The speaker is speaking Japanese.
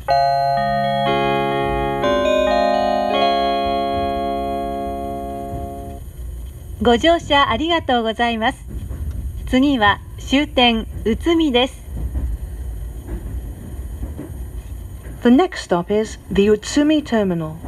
ご乗車ありがとうございます。次は終点宇都宮です。 The next stop is the Utsumi Terminal.